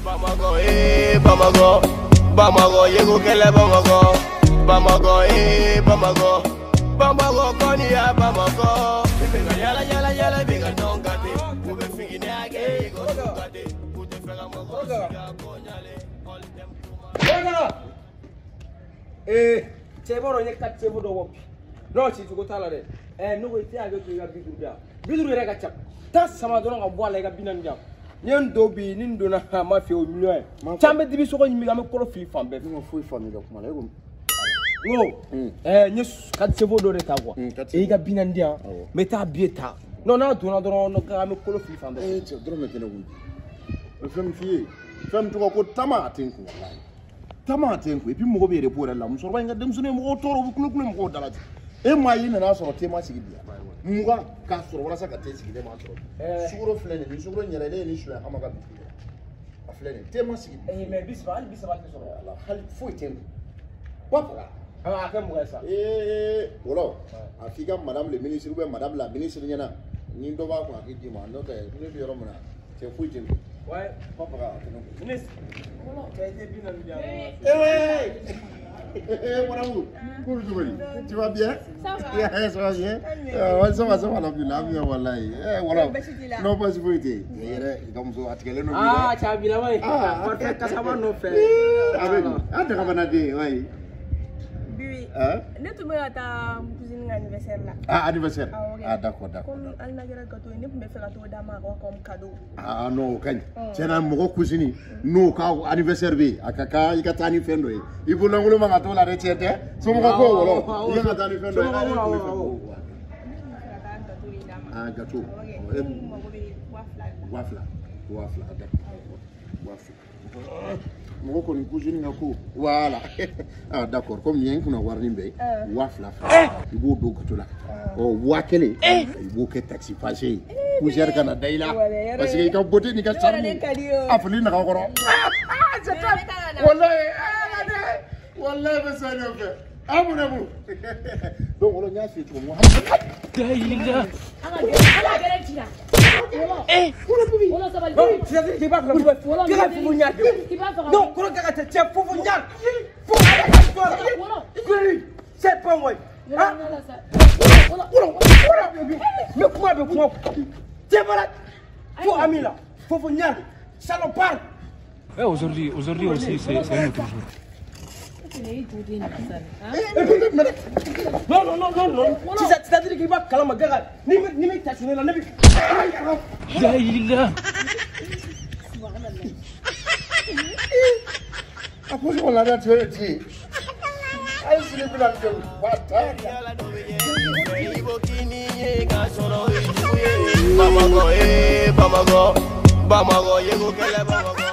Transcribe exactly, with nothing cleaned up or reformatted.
Bamako, eh, Bamako, Bamako, yego kele Bamako, Bamako, eh, Bamako, Bamako, konia Bamako. Biga yala yala yala biga nongate, ube figine age yego nongate, ute fega moko siga konyale, all them kuma. Eh, cheboro nye kat chebodo wopi. No chi tuko tala de. Eh, no ite age to ya bidu da. Bidu re ga chap. Tas sama dono ga bwala ga binan jam. Nyen dobi nin dona ma fi o million. Chambe dibi so ko nyimi ga me kolo fi fambe. Mo fu fami ga kuma lego. Ngo. Eh, nye kat chebodo re ta kwa. E ga binan dia. Meta bieta. No na dona dono no ga me kolo fi fambe. Eh, che dono me kene wundi. O fam fi. Fam tuko ko tama atinku wallahi. Tama atinku e puis mo go be report la mo so ba nga dem sunu mo toro bu kulu kulu mo ko dalati. E ma yi na na so tema sigi dia. Muga ka so wala sa ka te sigi de ma so. Eh suguro flene ni suguro nyere de ni shula amaga bi. A flene tema sigi. Eh mais bisba al bisba ke so Allah hal fo tem. Papa. Ah ka mo sa. Eh wolo. Afika madame le ministre ou madame la ministre nyana. Ni do ba ko akiji ma no te ni bi yoro mona. Te fo tem. Ouais, papa ka no. Ministre. Voilà, tu as été bien bien. Eh Eh, mon amour, comment tu vas? Tu vas bien? Ça va. Ça va bien? Euh, ça va, ça va, la vie, wallahi. Eh, voilà. Non, pas sécurité. Comme ça, à quel moment? Ah, tu as bien, oui. Ah, on fait que ça va nous faire. Ah, oui. Ah, tu as bien, oui. Oui. Hein? Ne tu me ta cousine anniversaire là. Ah, anniversaire. Ah, d'accord, d'accord. Comme elle n'a pas gâteau, ne peut me faire gâteau d'amar comme cadeau. Ah non, quand tu as mon cousine, nous quand anniversaire bi, akaka ikatani fendo yi. Ibu na ngulu manga to la retiete. So mo ko wolo. Iya ngatani fendo yi. Ah, gâteau. Wafla. Wafla, d'accord. Wafla. Mo ko ni cousine ngako. Voilà. Ah d'accord, comme nien kuna warni be. Wafla. Ibu do gâteau la. Oh, wakele. Ibu ke taxi passé. Kujer kana daila parce que ka boté ni ka charme afli na ko ro wallahi wallahi basa no fe amu na mu donc wala nya fi to mo daila ala gere tira eh wala pubi wala sabal tu sais que pas que wala que fu nya non ko ka ta che fu fu nya fu wala c'est pas moi ah wala wala wala mais comment be comment c'est malade. Faut ami là. Faut venir. Salopard. Eh, aujourd'hui, aujourd'hui aussi, c'est un autre jour. Non, non, non, non, non. C'est-à-dire qu'il va calmer ma gueule. Ni me, ni me t'assurer la nebi. Daïla. Après, on l'a tué. Aïe, c'est le plan de Bamako, eh, Bamako, Bamako, yego kele Bamako.